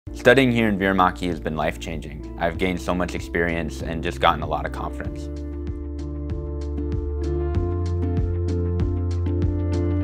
Studying here in Virmaki has been life-changing. I've gained so much experience and just gotten a lot of confidence.